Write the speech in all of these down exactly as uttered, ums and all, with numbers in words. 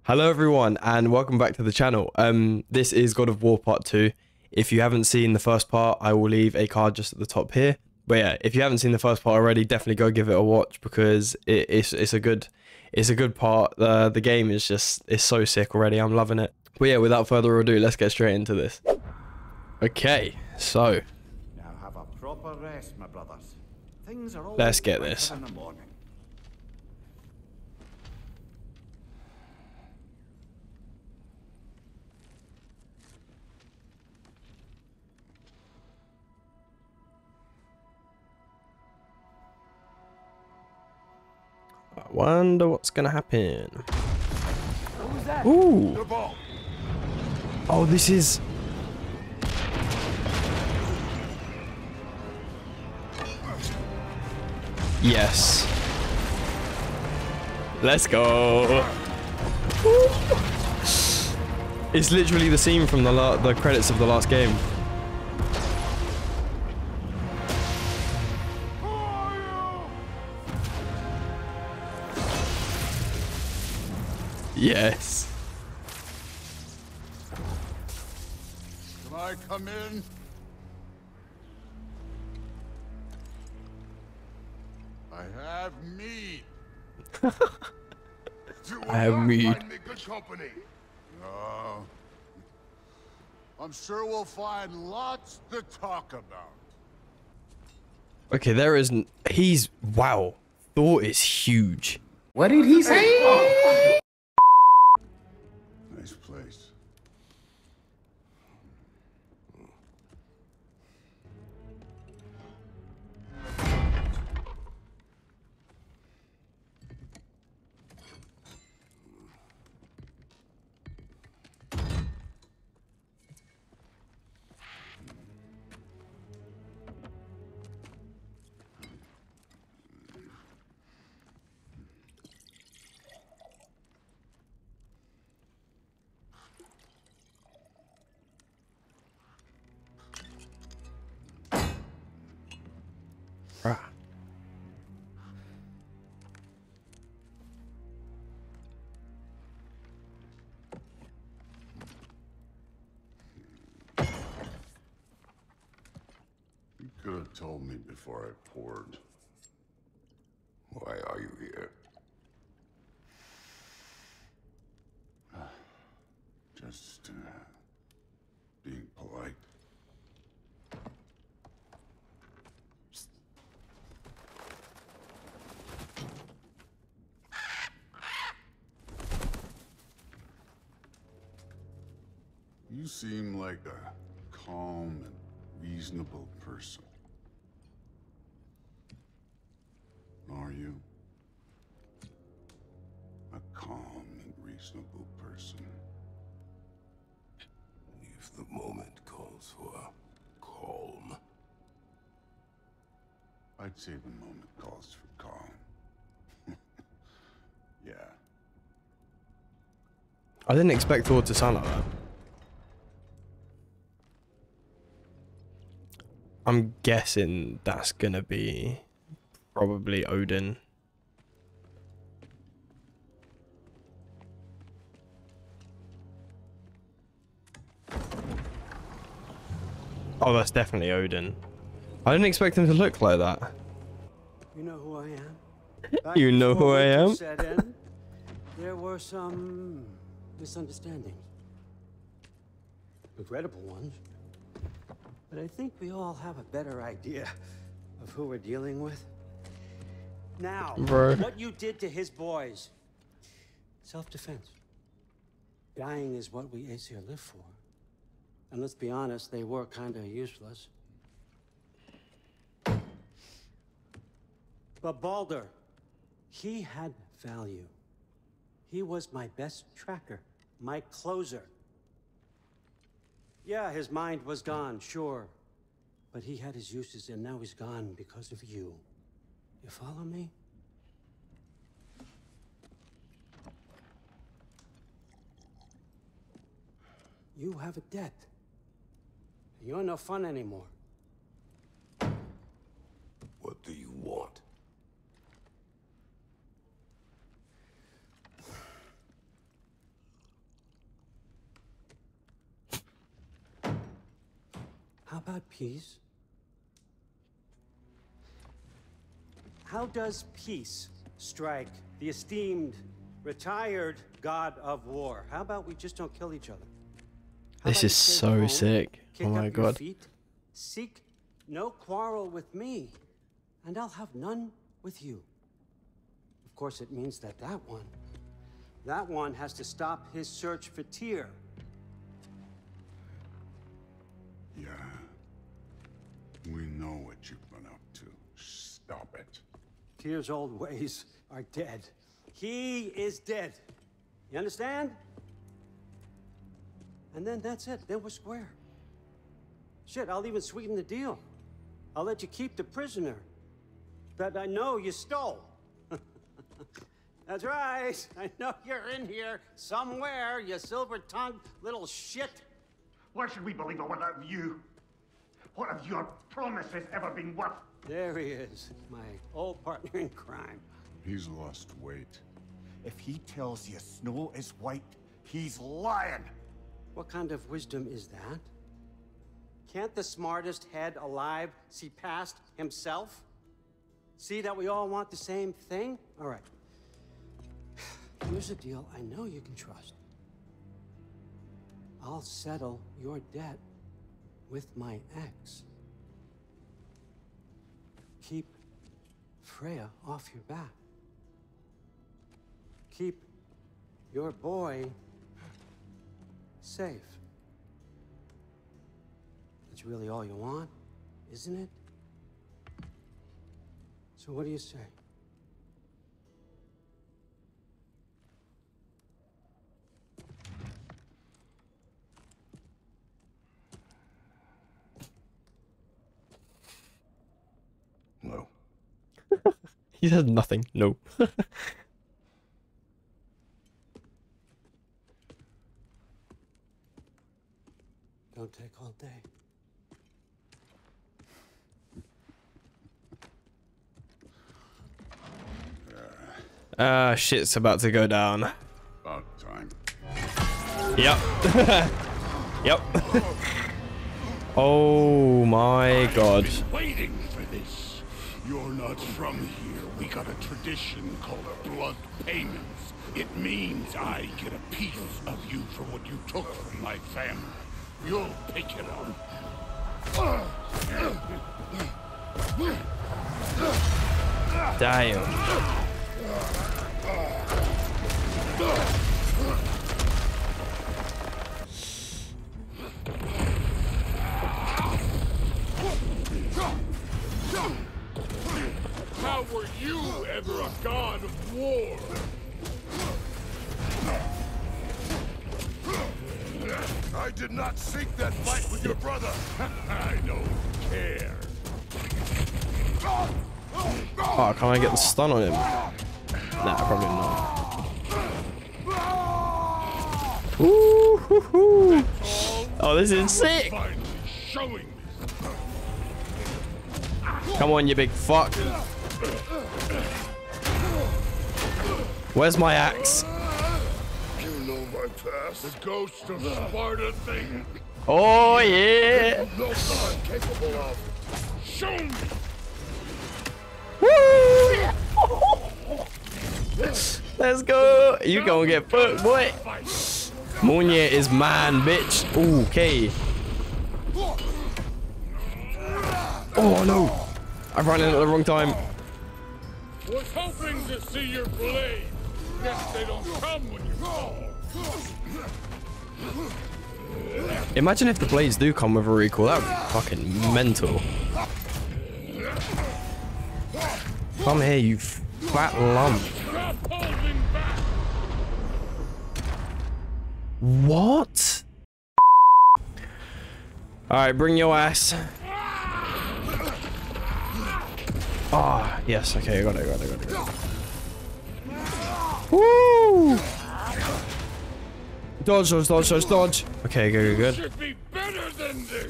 Hello everyone and welcome back to the channel. Um, this is God of War Part two. If you haven't seen the first part, I will leave a card just at the top here. But yeah, if you haven't seen the first part already, definitely go give it a watch because it, it's it's a good it's a good part. Uh, the game is just it's so sick already. I'm loving it. But yeah, without further ado, let's get straight into this. Okay, so Now have a proper rest, my brothers. Things are all let's get this. in the morning. I wonder what's gonna happen. Who's that? Ooh. Oh, this is. Yes. Let's go. Ooh. It's literally the scene from the la the credits of the last game. Yes. Can I come in? I have meat. I have meat. Find me good company. No. I'm sure we'll find lots to talk about. Okay, there isn't. He's wow. Thor is huge. What did he say? Nice place. Rah. You could have told me before I poured. Why are you here? Just uh, being polite. You seem like a calm and reasonable person. Are you? A calm and reasonable person. If the moment calls for calm. I'd say the moment calls for calm. Yeah. I didn't expect Thor to sound like that. I'm guessing that's gonna be probably Odin. Oh, that's definitely Odin. I didn't expect him to look like that. You know who I am? Back You know who before I winter am? set in, there were some misunderstandings. Regrettable ones. But I think we all have a better idea of who we're dealing with. Now, Bro. what you did to his boys. Self-defense. Dying is what we Æsir live for. And let's be honest, they were kind of useless. But Baldur, he had value. He was my best tracker, my closer. Yeah, his mind was gone, sure. But he had his uses, and now he's gone because of you. You follow me? You have a debt. You're no fun anymore. What do you want? about peace? How does peace strike the esteemed, retired God of War? How about we just don't kill each other? How This about is you stay so home, sick. kick Oh my up your god. feet, seek no quarrel with me, and I'll have none with you. Of course, it means that that one, that one has to stop his search for Tyr. Yeah. We know what you've been up to. Stop it. Tyr's old ways are dead. He is dead. You understand? And then that's it. Then we're square. Shit, I'll even sweeten the deal. I'll let you keep the prisoner that I know you stole. That's right. I know you're in here somewhere, you silver-tongued little shit. Why should we believe a word out of you? What have your promises ever been worth? There he is, my old partner in crime. He's lost weight. If he tells you snow is white, he's lying. What kind of wisdom is that? Can't the smartest head alive see past himself? See that we all want the same thing? All right. Here's a deal I know you can trust. I'll settle your debt with my ex. Keep Freya off your back. Keep your boy safe. That's really all you want, isn't it? So what do you say? No. He said nothing. No. Don't take all day. Ah, shit's about to go down. About time. Yep. Yep. Oh my god. Waiting for this. You're not from here. We got a tradition called blood payments. It means I get a piece of you for what you took from my family. You'll pick it up. Damn. How were you ever a god of war? I did not seek that fight with your brother. I don't care. Oh, can I get the stun on him? Nah, probably not. Ooh, hoo, hoo. Oh, this is sick. Finally showing me. Come on, you big fuck. Where's my axe? You know my past. The ghost of Sparta thing. Oh, yeah. No god capable of. Show me. Woo! Let's go. You gonna get fucked, boy. Munye is mine, bitch. Ooh, okay. Oh, no. I ran in at the wrong time. Was hoping to see your blade. Guess they don't come when you fall. Imagine if the blades do come with a recoil. That would be fucking mental. Come here, you fat lump. Stop holding back. What? Alright, bring your ass. Ah, oh, yes, okay, I got it, I got it, I got it, I got it. Woo! Dodge, dodge, dodge, dodge, dodge. Okay, good, good, good. Should be better than this.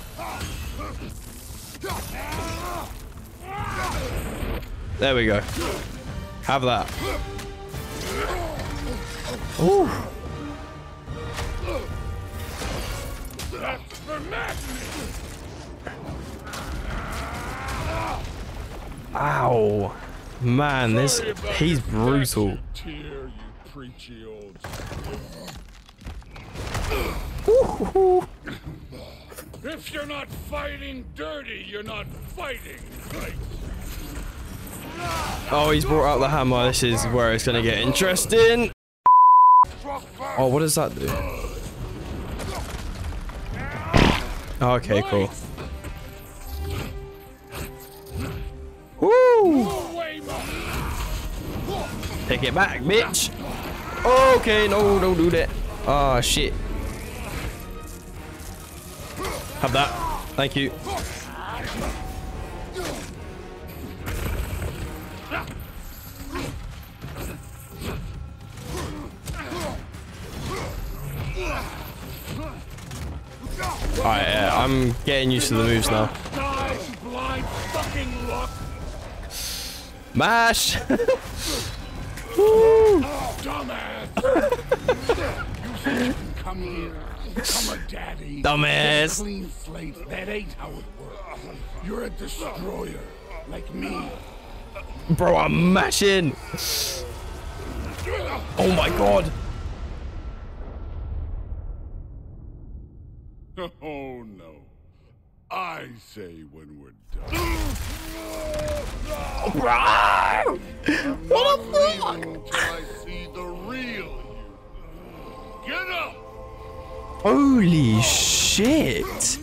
There we go. Have that. Ooh. That's for madness. Ow. Man, this he's brutal. Tear, you preachy old. If you're not fighting dirty, you're not fighting right. Oh, he's brought out the hammer. This is where it's gonna get interesting. Oh, what does that do? Okay, cool. Woo! Take it back, bitch. Okay, no, don't do that. Ah, oh, shit. Have that. Thank you. Alright, yeah, I'm getting used to the moves now. Mash! Woo! Dumbass! You said you can come here, come a daddy. Dumbass! Clean slate. That ain't how it works. You're a destroyer, like me. Bro, I'm mashing! Oh my god! Oh no. I say when we're done. Bro! What the fuck? Until I see the real you. Get up! Holy shit!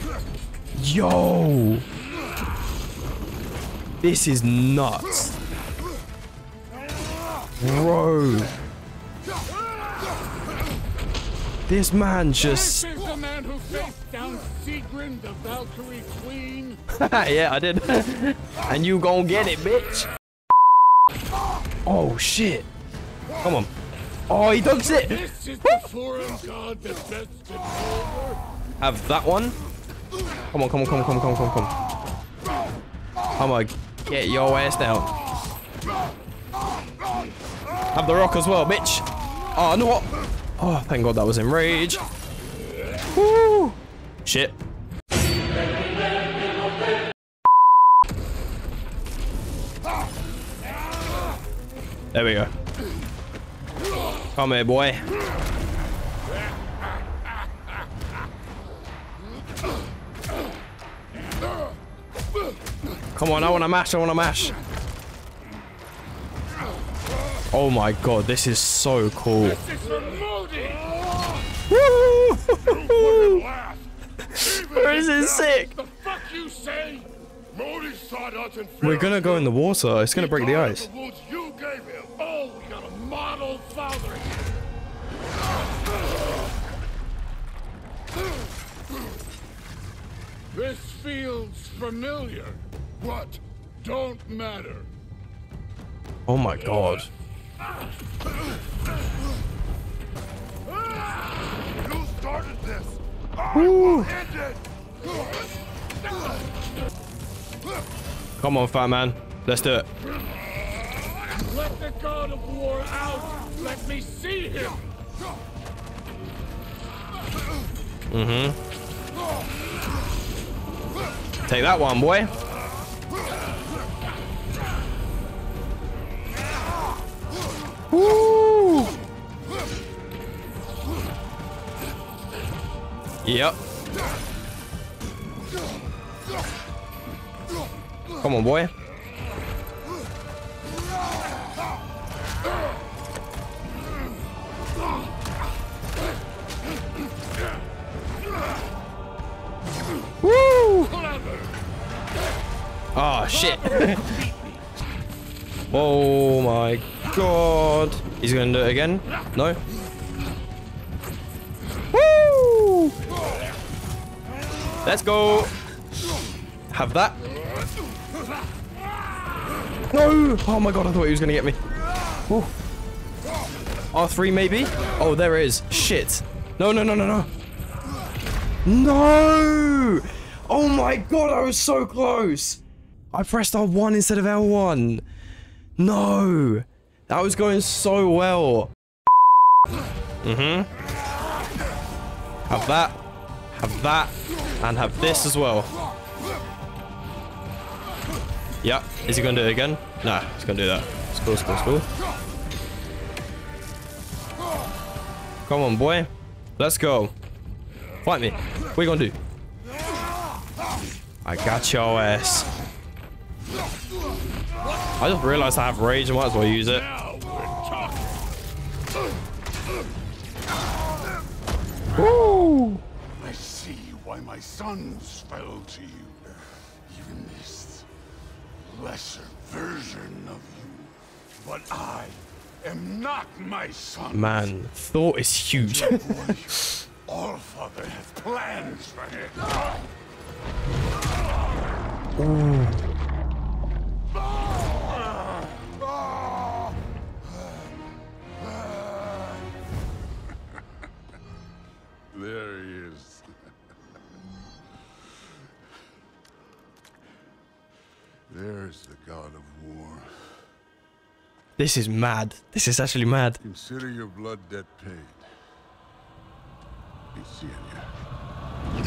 Yo! This is nuts. Bro. This man just... This is the man who faced down Sigrid, the Valkyrie Queen. Yeah, I did. And you gon' get it, bitch. Oh, shit. Come on. Oh, he dunks it. This is the foreign god that best over. Have that one. Come on, come on, come on, come on, come on, come on, come on. I'm gonna get your ass down. Have the rock as well, bitch. Oh, no what? Oh, thank God that was in rage. Woo! Shit. There we go. Come here, boy. Come on, I wanna mash, I wanna mash. Oh my God, this is so cool. This is for Modi. Woo! This is sick. The fuck you say? Modi sought us and We're gonna go in the water. It's gonna break the ice. The wounds you gave him. Oh, we got a model father. This feels familiar. What? Don't matter. Oh my God. You started this. Woo. End it. Come on, fat man. Let's do it. Let the God of War out. Let me see him. Mm-hmm. Take that one, boy. Woo! Yep. Come on, boy. Woo! Oh, shit. Oh my God. He's gonna do it again? No? Woo! Let's go. Have that. No! Oh my God, I thought he was gonna get me. Woo. R three maybe? Oh, there it is. Shit. No, no, no, no, no. No! Oh my God, I was so close. I pressed R one instead of L one. No. That was going so well. Mm-hmm. Have that. Have that. And have this as well. Yeah. Is he gonna do it again? Nah, he's gonna do that. School, school, school. Come on, boy. Let's go. Fight me. What are you gonna do? I got your ass. I just realized I have rage. I might as well use it. Woo! I see why my sons fell to you. Even this lesser version of you. But I am not my son. Man, Thor is huge. All Father has plans for him. Ooh. There he is. There's the God of War. This is mad. This is actually mad. Consider your blood debt paid. Be seeing you.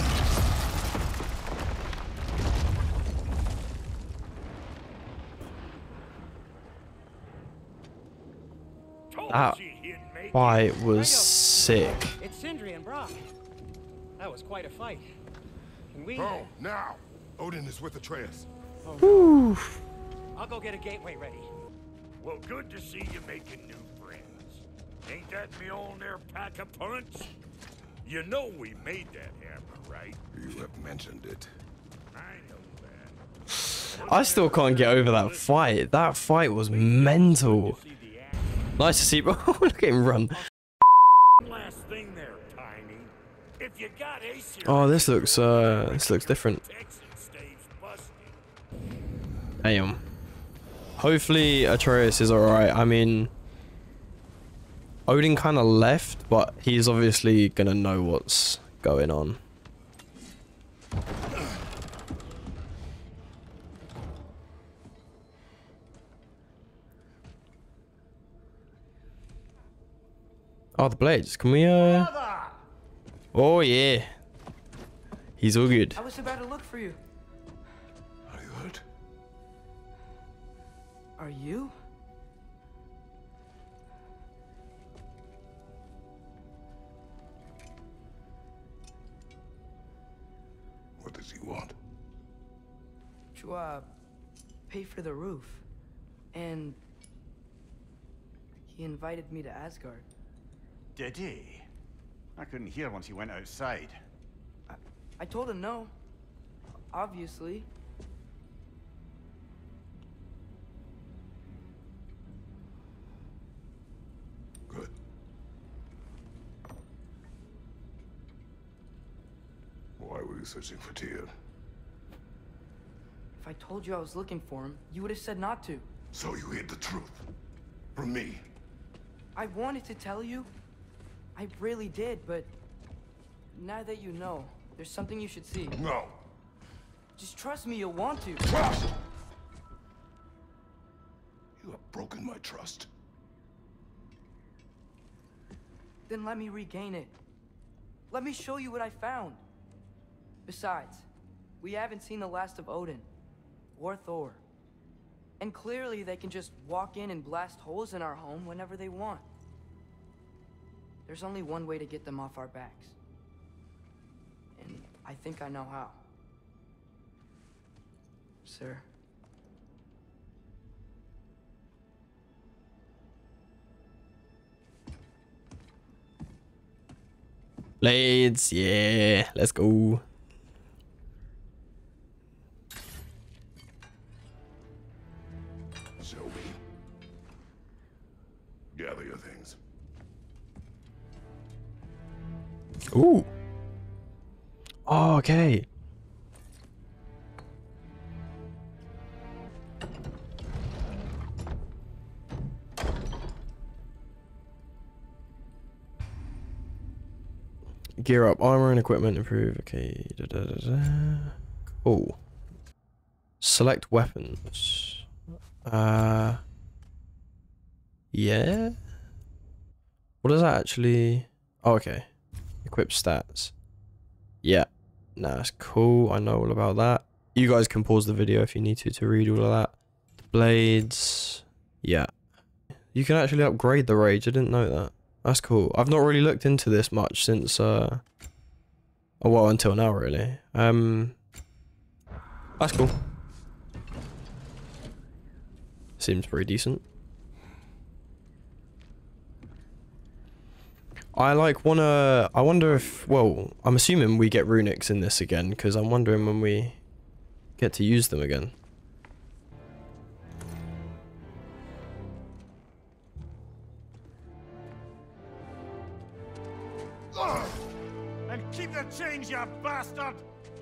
That fight was sick. It's Sindri and Brock. That was quite a fight. Can we? Oh, now! Odin is with Atreus. Whew. I'll go get a gateway ready. Well, good to see you making new friends. Ain't that me on there pack a punch? You know we made that hammer, right? You have mentioned it. I know that. I still can't get over that fight. That fight was mental. Nice to see, bro. Look at him run. Last thing there, Tiny. If you got Æsir, Oh, this looks uh, this looks different. Damn. Hopefully Atreus is alright. I mean, Odin kind of left, but he's obviously gonna know what's going on. Oh, the blades. Can we, uh... Oh, yeah. He's all good. I was about to look for you. Are you hurt? Are you? What does he want? To, uh, pay for the roof. And he invited me to Asgard. Did he? I couldn't hear once he went outside. I, I told him no. Obviously. Good. Why were you searching for Tyr? If I told you I was looking for him, you would have said not to. So you hid the truth from me. I wanted to tell you. I really did, but now that you know, there's something you should see. No. Just trust me, you'll want to. Trust. You have broken my trust. Then let me regain it. Let me show you what I found. Besides, we haven't seen the last of Odin or Thor. And clearly they can just walk in and blast holes in our home whenever they want. There's only one way to get them off our backs. And I think I know how. Sir. Blades, yeah, let's go. So we gather your things. Ooh. Oh, okay. Gear up, armor and equipment improve. Okay. Da, da, da, da. Cool. Select weapons. Uh. Yeah. What does that actually? Oh, okay. Equip stats. Yeah. Nah, that's cool. I know all about that. You guys can pause the video if you need to to read all of that. The blades. Yeah. You can actually upgrade the rage. I didn't know that. That's cool. I've not really looked into this much since, uh... oh, well, until now, really. Um... That's cool. Seems pretty decent. I like wanna... I wonder if... Well, I'm assuming we get runics in this again, because I'm wondering when we get to use them again. Ugh! And keep the change, you bastard!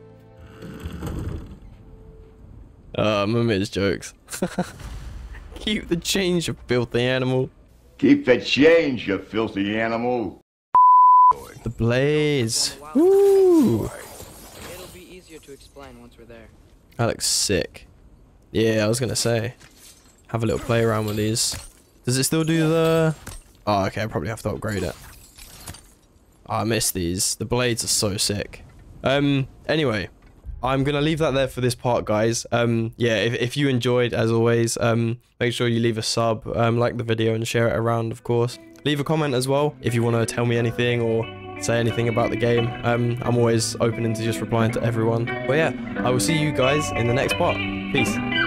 Uh, Mummit's jokes. Keep the change, you filthy animal. Keep the change, you filthy animal. The blaze. Woo! It'll be easier to explain once we're there. That looks sick. Yeah, I was gonna say. Have a little play around with these. Does it still do the... Oh, okay, I probably have to upgrade it. Oh, I missed these. The blades are so sick. Um, anyway. I'm gonna leave that there for this part, guys. Um, yeah, if, if you enjoyed, as always, um, make sure you leave a sub, um, like the video and share it around, of course. Leave a comment as well if you want to tell me anything or say anything about the game. Um, I'm always open to just replying to everyone. But yeah, I will see you guys in the next part. Peace.